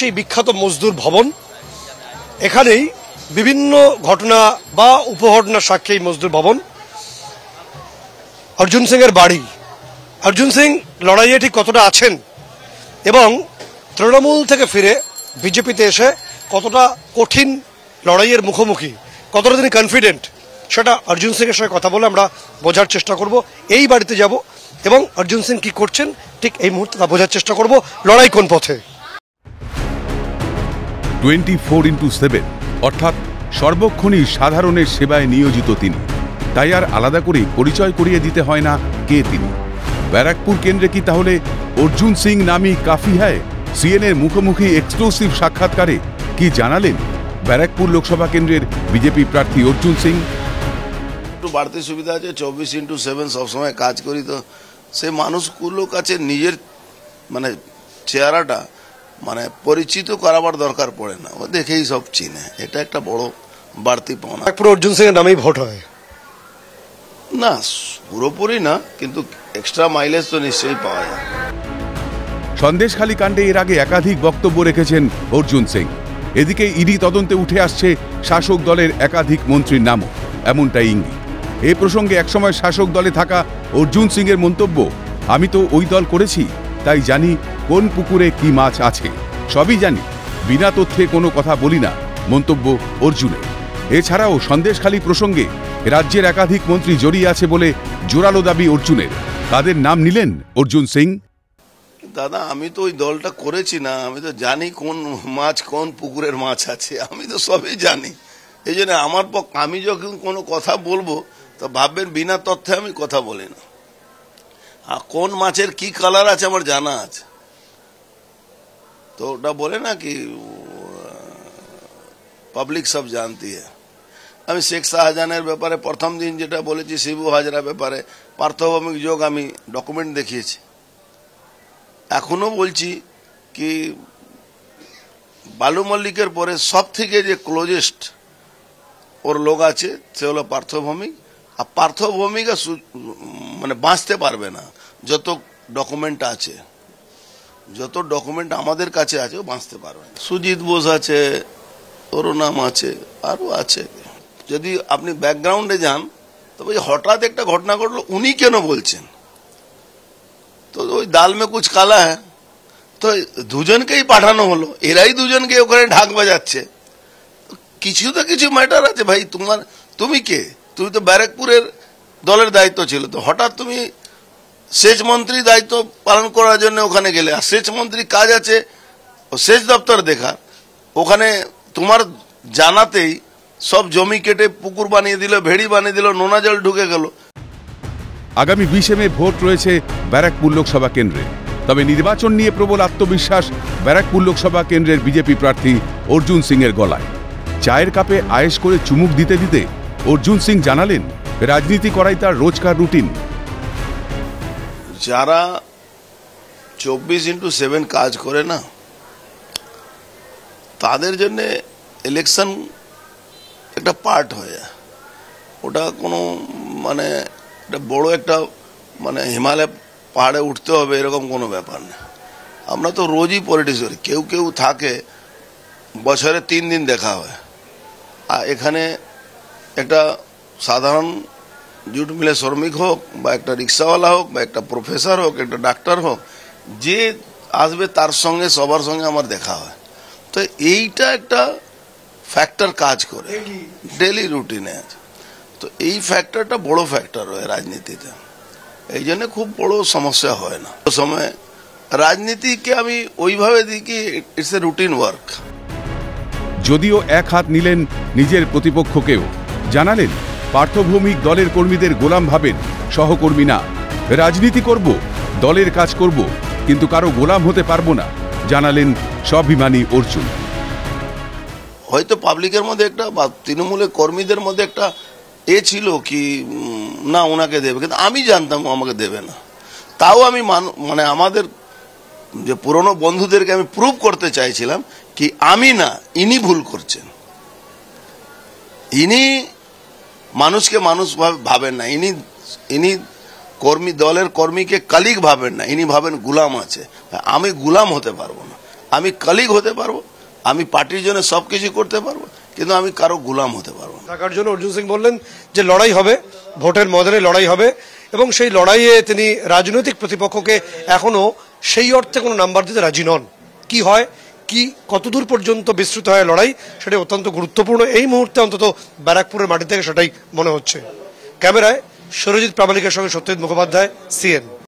সেই বিখ্যাত মজদুর ভবন। এখানেই বিভিন্ন ঘটনা বা উপঘটনার সাক্ষী এই মজদুর ভবন। অর্জুন সিং এর বাড়ি। অর্জুন সিং লড়াইয়ে ঠিক কতটা আছেন এবং তৃণমূল থেকে ফিরে বিজেপিতে এসে কতটা কঠিন লড়াইয়ের মুখোমুখি, কতটা তিনি কনফিডেন্ট, সেটা অর্জুন সিং এর সঙ্গে কথা বলে আমরা বোঝার চেষ্টা করব। এই বাড়িতে যাব এবং অর্জুন সিং কি করছেন ঠিক এই মুহূর্তে তা বোঝার চেষ্টা করব। লড়াই কোন পথে। 24x7 অর্থাৎ সর্বক্ষণই সাধারণের সেবায় নিয়োজিত তিনি। তাই আর আলাদা করে পরিচয় করিয়ে দিতে হয় না কে তিনি। ব্যারাকপুর কেন্দ্রে কি তাহলে অর্জুন সিং নামই কাফি হয়? সিএনএর মুখোমুখি এক্সক্লুসিভ সাক্ষাৎকারে কি জানালেন ব্যারাকপুর লোকসভা কেন্দ্রের বিজেপি প্রার্থী অর্জুন সিং? একটু বাড়তি সুবিধা আছে, 24x7 সবসময় কাজ করি, তো সেই মানুষগুলোর কাছে নিজের মানে চেহারাটা মানে পরিচিত করাবার দরকার পড়ে না, ও দেখেই সব চিনে। এটা একটা বড় বাড়তি পাওনা। পুরো অর্জুন সিং এর নামেই ভোট হয় না, পুরোপুরি না, কিন্তু এক্সট্রা মাইলেজ তো নিশ্চয়ই পাওয়া যায়। সন্দেশখালী কাণ্ডে এর আগে একাধিক বক্তব্য রেখেছেন অর্জুন সিং। এদিকে ইডি তদন্তে উঠে আসছে শাসক দলের একাধিক মন্ত্রীর নামও, এমনটাই ইঙ্গিত। এই প্রসঙ্গে একসময় শাসক দলে থাকা অর্জুন সিং এর মন্তব্য, আমি তো ওই দল করেছি, তাই জানি কোন পুকুরে কি মাছ আছে, সবই জানি, বিনা তথ্যে কোনো কথা বলি না, মন্তব্য অর্জুনের। এছাড়াও সন্দেশখালী প্রসঙ্গে রাজ্যের একাধিক মন্ত্রী জড়িয়ে আছে বলে জোরালো দাবি অর্জুনের। তাদের নাম নিলেন অর্জুন সিং। দাদা, আমি তো ওই দলটা করেছি না, আমি তো জানি কোন মাছ কোন পুকুরের মাছ আছে, আমি তো সবই জানি। এই জন্য আমার আমি যখন কোনো কথা বলবো তো ভাববেন বিনা তথ্যে আমি কথা বলি না। আর কোন মাছের কি কালার আছে আমার জানা আছে। তো ওটা বলে না কি পাবলিক সব জানতি है। আমি শেখ শাহজাহানের ব্যাপারে প্রথম দিন যেটা বলেছি, শিবু হাজরা ব্যাপারে পার্থভৌমিক যোগ আমি ডকুমেন্ট দেখিয়েছি। এখনো বলছি কি বালু মল্লিকের পরে সব থেকে যে ক্লোজেস্ট ওর লোক আছে সে হলো পার্থভৌমিক। আর পার্থভৌমিক মানে বাঁচতে পারবে না, যত ডকুমেন্ট আছে, যত ডকুমেন্ট আমাদের কাছে আছে ও বাঁচতে পারবে না। সুজিত বোস আছে, ওরও নাম আছে, আরও আছে। যদি আপনি ব্যাকগ্রাউন্ডে যান তবে হঠাৎ একটা ঘটনা ঘটলো, উনি কেন বলছেন? তো ওই দাল মে কুছ কালা হ্যাঁ, তো দুজনকেই পাঠানো হলো, এরাই দুজনকে ওখানে ঢাক বাজাচ্ছে। কিছু তো কিছু ম্যাটার আছে ভাই। তুমি কে? তুমি তো ব্যারাকপুরের দলের দায়িত্ব ছিল, তো হঠাৎ তুমি সেচ মন্ত্রী দায়িত্ব পালন করার জন্য ওখানে গেলে। আর সেচ মন্ত্রী কাজ আছে সেচ দপ্তর দেখার, ওখানে তোমার জানাতেই সব জমি কেটে পুকুর বানিয়ে দিল, ভেড়ি বানিয়ে দিল, নোনা জল ঢুকে গেল। আগামী 20 মে ভোট রয়েছে ব্যারাকপুর লোকসভা কেন্দ্রে। তবে নির্বাচন নিয়ে প্রবল আত্মবিশ্বাস ব্যারাকপুর লোকসভা কেন্দ্রের বিজেপি প্রার্থী অর্জুন সিং এর গলায়। চায়ের কাপে আয়েশ করে চুমুক দিতে দিতে অর্জুন সিং জানালেন, রাজনীতি করাই তার রোজকার রুটিন। যারা 24x7 কাজ করে না, তাদের জন্য ইলেকশন একটা পার্ট হয়ে যায়। ওটা কোনো মানে একটা বড় একটা মানে হিমালয় পাহাড়ে উঠতে হবে এরকম কোনো ব্যাপার না। আমরা তো রোজই পলিটিক্স করি। কেউ কেউ থাকে বছরে 3 দিন দেখা হয়, আর এখানে একটা সাধারণ জুট মিলে শ্রমিক হোক বা একটা রিক্সাওয়ালা হোক বা একটা প্রফেসর হোক, একটা ডাক্তার হোক, যে আসবে তার সঙ্গে সবার সঙ্গে আমার দেখা হয়। তো এইটা একটা ফ্যাক্টর কাজ করে ডেলি রুটিনে আছে। তো এই ফ্যাক্টরটা বড় ফ্যাক্টর হয় রাজনীতিতে, এই জন্য খুব বড় সমস্যা হয় না। সময় রাজনীতিকে আমি ওইভাবে দিই কি ইটস এ রুটিন ওয়ার্ক। যদিও এক হাত নিলেন নিজের প্রতিপক্ষকেও, জানালেন পার্থভৌমিক দলের কর্মীদের গোলাম ভাবেন, সহকর্মী না। রাজনীতি করব, দলের কাজ করব, কিন্তু কারো গোলাম হতে পারবো না, জানালেন স্বাভিমানী অর্জুন। হয়তো পাবলিকের মধ্যে একটা বা তৃণমূলের কর্মীদের মধ্যে একটা ছিল কি না ওনাকে দেবে, কিন্তু আমি জানতাম আমাকে দেবে না। তাও আমি মানে আমাদের যে পুরনো বন্ধুদেরকে আমি প্রুভ করতে চাইছিলাম কি আমি না, ইনি ভুল করছেন। ইনি মানুষকে মানুষ ভাবেন না, ইনি কর্মী দলের কর্মীকে কালিগ ভাবেন না, ইনি ভাবেন গুলাম আছে। আমি গুলাম হতে পারবো না। আমি কলিগ হতে পারবো, আমি পার্টির জন্য সবকিছু করতে পারবো, কিন্তু আমি কারো গোলাম হতে পারবো না। থাকার জন্য অর্জুন সিং বললেন যে লড়াই হবে, ভোটের ময়দানে লড়াই হবে, এবং সেই লড়াইয়ে তিনি রাজনৈতিক প্রতিপক্ষকে এখনো সেই অর্থে কোনো নাম্বার দিতে রাজি নন। কি হয়, কি কতদূর পর্যন্ত বিস্তৃত হয় লড়াই, সেটা অত্যন্ত গুরুত্বপূর্ণ এই মুহূর্তে, অন্তত ব্যারাকপুরের মাটি থেকে সেটাই মনে হচ্ছে। ক্যামেরায় সরজিৎ প্রামাণিকের সঙ্গে সত্যজিৎ মুখোপাধ্যায়, সিএন।